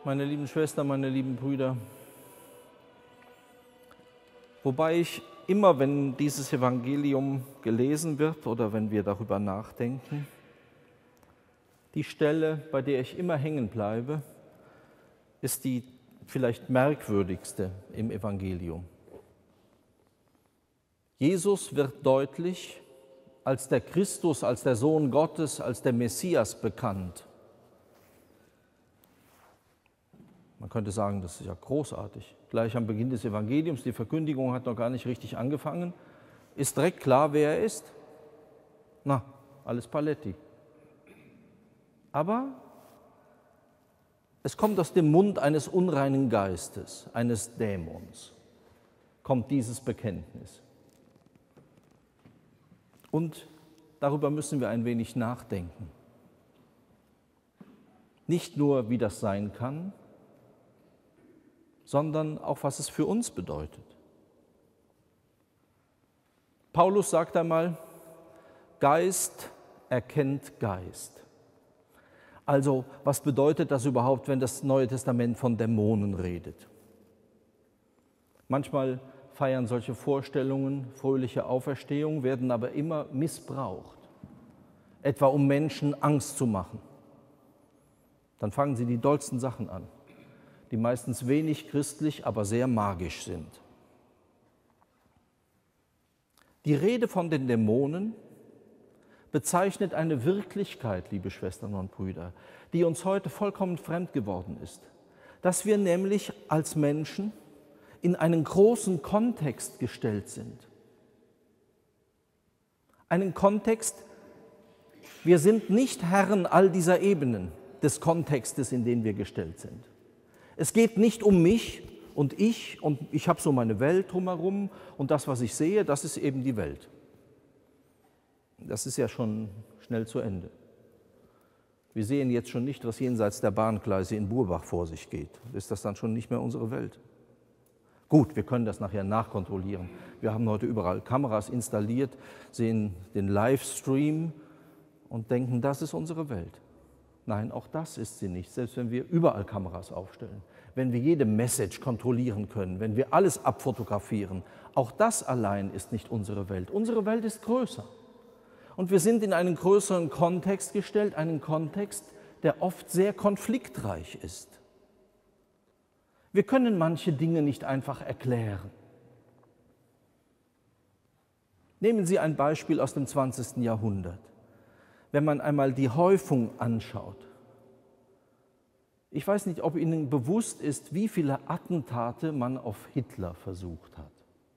Meine lieben Schwestern, meine lieben Brüder, wobei ich immer, wenn dieses Evangelium gelesen wird oder wenn wir darüber nachdenken, die Stelle, bei der ich immer hängen bleibe, ist die vielleicht merkwürdigste im Evangelium. Jesus wird deutlich als der Christus, als der Sohn Gottes, als der Messias bekannt. Man könnte sagen, das ist ja großartig. Gleich am Beginn des Evangeliums, die Verkündigung hat noch gar nicht richtig angefangen, ist direkt klar, wer er ist. Na, alles Paletti. Aber es kommt aus dem Mund eines unreinen Geistes, eines Dämons, kommt dieses Bekenntnis. Und darüber müssen wir ein wenig nachdenken. Nicht nur, wie das sein kann, sondern auch, was es für uns bedeutet. Paulus sagt einmal, Geist erkennt Geist. Also, was bedeutet das überhaupt, wenn das Neue Testament von Dämonen redet? Manchmal feiern solche Vorstellungen fröhliche Auferstehung, werden aber immer missbraucht, etwa um Menschen Angst zu machen. Dann fangen sie die dollsten Sachen an, die meistens wenig christlich, aber sehr magisch sind. Die Rede von den Dämonen bezeichnet eine Wirklichkeit, liebe Schwestern und Brüder, die uns heute vollkommen fremd geworden ist. Dass wir nämlich als Menschen in einen großen Kontext gestellt sind. Einen Kontext, wir sind nicht Herren all dieser Ebenen des Kontextes, in den wir gestellt sind. Es geht nicht um mich und ich habe so meine Welt drumherum und das, was ich sehe, das ist eben die Welt. Das ist ja schon schnell zu Ende. Wir sehen jetzt schon nicht, was jenseits der Bahngleise in Burbach vor sich geht. Ist das dann schon nicht mehr unsere Welt? Gut, wir können das nachher nachkontrollieren. Wir haben heute überall Kameras installiert, sehen den Livestream und denken, das ist unsere Welt. Nein, auch das ist sie nicht, selbst wenn wir überall Kameras aufstellen, wenn wir jede Message kontrollieren können, wenn wir alles abfotografieren. Auch das allein ist nicht unsere Welt. Unsere Welt ist größer. Und wir sind in einen größeren Kontext gestellt, einen Kontext, der oft sehr konfliktreich ist. Wir können manche Dinge nicht einfach erklären. Nehmen Sie ein Beispiel aus dem 20. Jahrhundert. Wenn man einmal die Häufung anschaut. Ich weiß nicht, ob Ihnen bewusst ist, wie viele Attentate man auf Hitler versucht hat.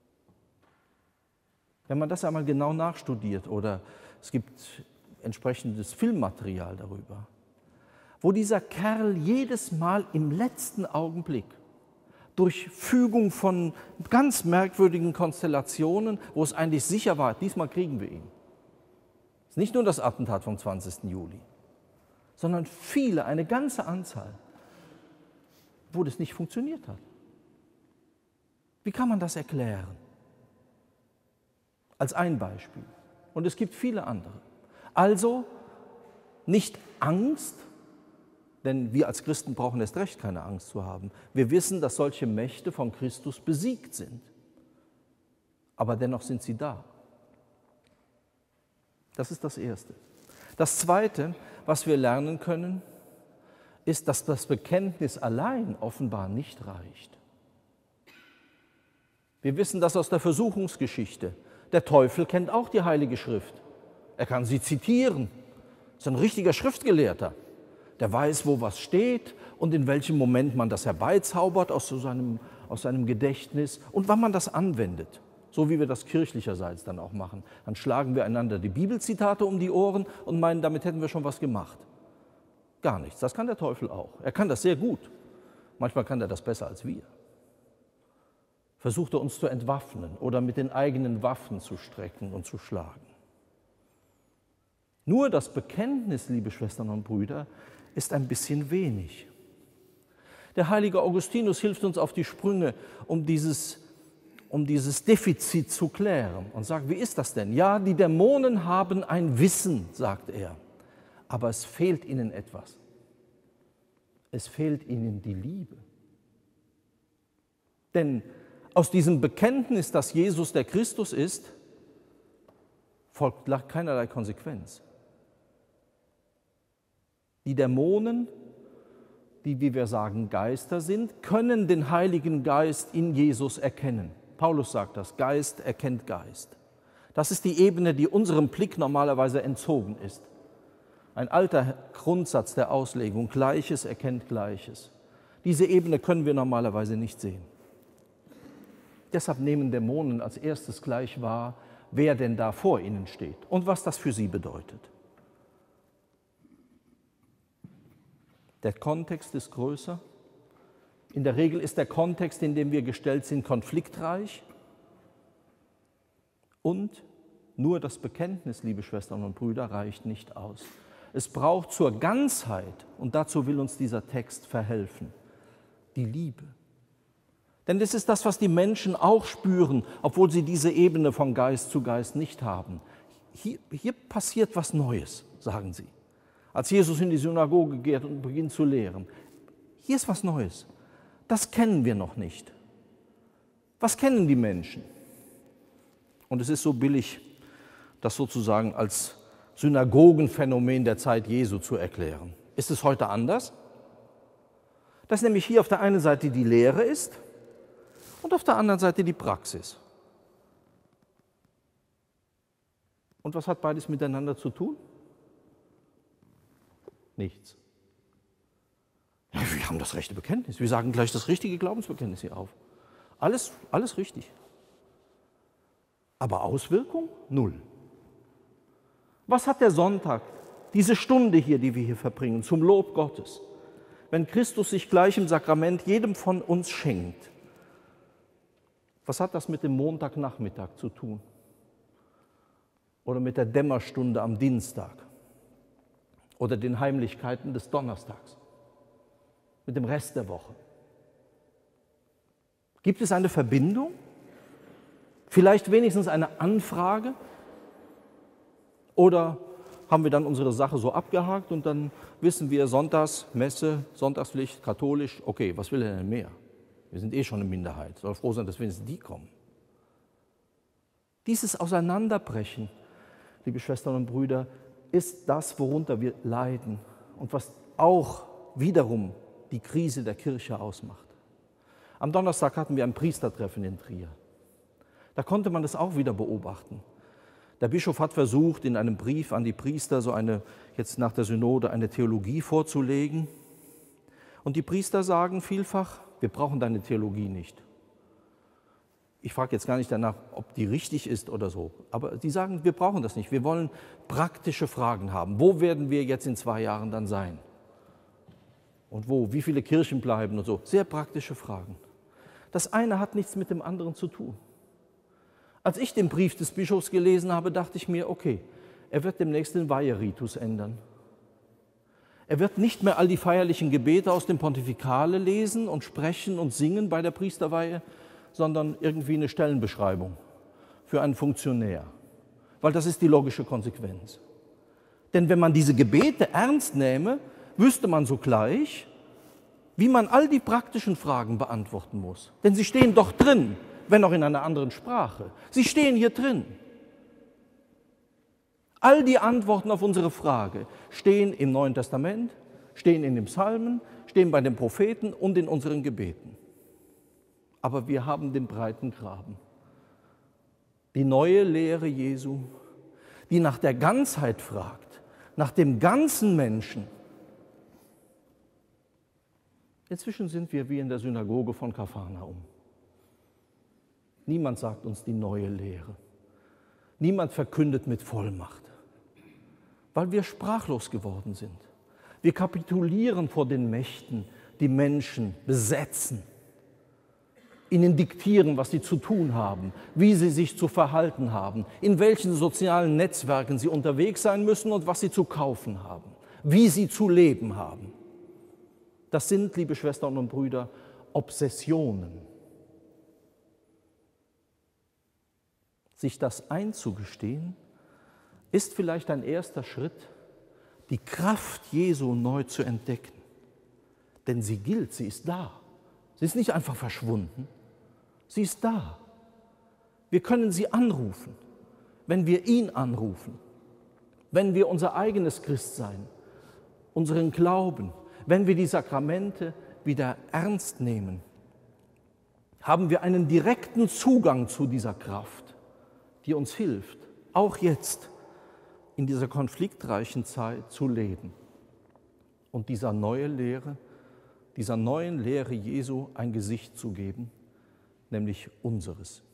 Wenn man das einmal genau nachstudiert oder es gibt entsprechendes Filmmaterial darüber, wo dieser Kerl jedes Mal im letzten Augenblick durch Fügung von ganz merkwürdigen Konstellationen, wo es eigentlich sicher war, diesmal kriegen wir ihn. Es ist nicht nur das Attentat vom 20. Juli, sondern viele, eine ganze Anzahl, wo das nicht funktioniert hat. Wie kann man das erklären? Als ein Beispiel. Und es gibt viele andere. Also nicht Angst, denn wir als Christen brauchen erst recht keine Angst zu haben. Wir wissen, dass solche Mächte von Christus besiegt sind. Aber dennoch sind sie da. Das ist das Erste. Das Zweite, was wir lernen können, ist, dass das Bekenntnis allein offenbar nicht reicht. Wir wissen das aus der Versuchungsgeschichte. Der Teufel kennt auch die Heilige Schrift. Er kann sie zitieren. Das ist ein richtiger Schriftgelehrter. Der weiß, wo was steht und in welchem Moment man das herbeizaubert aus seinem Gedächtnis und wann man das anwendet. So wie wir das kirchlicherseits dann auch machen. Dann schlagen wir einander die Bibelzitate um die Ohren und meinen, damit hätten wir schon was gemacht. Gar nichts. Das kann der Teufel auch. Er kann das sehr gut. Manchmal kann er das besser als wir. Versucht er uns zu entwaffnen oder mit den eigenen Waffen zu strecken und zu schlagen. Nur das Bekenntnis, liebe Schwestern und Brüder, ist ein bisschen wenig. Der heilige Augustinus hilft uns auf die Sprünge, um dieses Defizit zu klären und sagt, wie ist das denn? Ja, die Dämonen haben ein Wissen, sagt er, aber es fehlt ihnen etwas. Es fehlt ihnen die Liebe. Denn aus diesem Bekenntnis, dass Jesus der Christus ist, folgt keinerlei Konsequenz. Die Dämonen, die, wie wir sagen, Geister sind, können den Heiligen Geist in Jesus erkennen. Paulus sagt das, Geist erkennt Geist. Das ist die Ebene, die unserem Blick normalerweise entzogen ist. Ein alter Grundsatz der Auslegung, Gleiches erkennt Gleiches. Diese Ebene können wir normalerweise nicht sehen. Deshalb nehmen Dämonen als erstes gleich wahr, wer denn da vor ihnen steht und was das für sie bedeutet. Der Kontext ist größer. In der Regel ist der Kontext, in dem wir gestellt sind, konfliktreich. Und nur das Bekenntnis, liebe Schwestern und Brüder, reicht nicht aus. Es braucht zur Ganzheit, und dazu will uns dieser Text verhelfen, die Liebe. Denn das ist das, was die Menschen auch spüren, obwohl sie diese Ebene von Geist zu Geist nicht haben. Hier passiert was Neues, sagen sie. Als Jesus in die Synagoge geht und beginnt zu lehren. Hier ist was Neues. Das kennen wir noch nicht. Was kennen die Menschen? Und es ist so billig, das sozusagen als Synagogenphänomen der Zeit Jesu zu erklären. Ist es heute anders? Dass nämlich hier auf der einen Seite die Lehre ist und auf der anderen Seite die Praxis. Und was hat beides miteinander zu tun? Nichts. Ja, wir haben das rechte Bekenntnis. Wir sagen gleich das richtige Glaubensbekenntnis hier auf. Alles richtig. Aber Auswirkung? Null. Was hat der Sonntag, diese Stunde hier, die wir hier verbringen, zum Lob Gottes, wenn Christus sich gleich im Sakrament jedem von uns schenkt? Was hat das mit dem Montagnachmittag zu tun? Oder mit der Dämmerstunde am Dienstag? Oder den Heimlichkeiten des Donnerstags? Mit dem Rest der Woche? Gibt es eine Verbindung? Vielleicht wenigstens eine Anfrage? Oder haben wir dann unsere Sache so abgehakt und dann wissen wir, Sonntags, Messe, Sonntagspflicht, katholisch, okay, was will er denn mehr? Wir sind eh schon eine Minderheit, soll froh sein, dass wenigstens die kommen. Dieses Auseinanderbrechen, liebe Schwestern und Brüder, ist das, worunter wir leiden und was auch wiederum die Krise der Kirche ausmacht. Am Donnerstag hatten wir ein Priestertreffen in Trier. Da konnte man das auch wieder beobachten. Der Bischof hat versucht, in einem Brief an die Priester jetzt nach der Synode eine Theologie vorzulegen. Und die Priester sagen vielfach, wir brauchen deine Theologie nicht. Ich frage jetzt gar nicht danach, ob die richtig ist oder so, aber die sagen, wir brauchen das nicht. Wir wollen praktische Fragen haben. Wo werden wir jetzt in 2 Jahren dann sein? Und wo? Wie viele Kirchen bleiben und so? Sehr praktische Fragen. Das eine hat nichts mit dem anderen zu tun. Als ich den Brief des Bischofs gelesen habe, dachte ich mir, okay, er wird demnächst den Weiheritus ändern. Er wird nicht mehr all die feierlichen Gebete aus dem Pontifikale lesen und sprechen und singen bei der Priesterweihe, sondern irgendwie eine Stellenbeschreibung für einen Funktionär. Weil das ist die logische Konsequenz. Denn wenn man diese Gebete ernst nähme, wüsste man sogleich, wie man all die praktischen Fragen beantworten muss. Denn sie stehen doch drin, wenn auch in einer anderen Sprache. Sie stehen hier drin. All die Antworten auf unsere Frage stehen im Neuen Testament, stehen in den Psalmen, stehen bei den Propheten und in unseren Gebeten. Aber wir haben den breiten Graben. Die neue Lehre Jesu, die nach der Ganzheit fragt, nach dem ganzen Menschen. Inzwischen sind wir wie in der Synagoge von Kapharnaum. Niemand sagt uns die neue Lehre. Niemand verkündet mit Vollmacht, weil wir sprachlos geworden sind. Wir kapitulieren vor den Mächten, die Menschen besetzen, ihnen diktieren, was sie zu tun haben, wie sie sich zu verhalten haben, in welchen sozialen Netzwerken sie unterwegs sein müssen und was sie zu kaufen haben, wie sie zu leben haben. Das sind, liebe Schwestern und Brüder, Obsessionen. Sich das einzugestehen, ist vielleicht ein erster Schritt, die Kraft Jesu neu zu entdecken. Denn sie gilt, sie ist da. Sie ist nicht einfach verschwunden, sie ist da. Wir können sie anrufen, wenn wir ihn anrufen, wenn wir unser eigenes Christsein, unseren Glauben, wenn wir die Sakramente wieder ernst nehmen, haben wir einen direkten Zugang zu dieser Kraft, die uns hilft, auch jetzt in dieser konfliktreichen Zeit zu leben und dieser neuen Lehre Jesu ein Gesicht zu geben, nämlich unseres.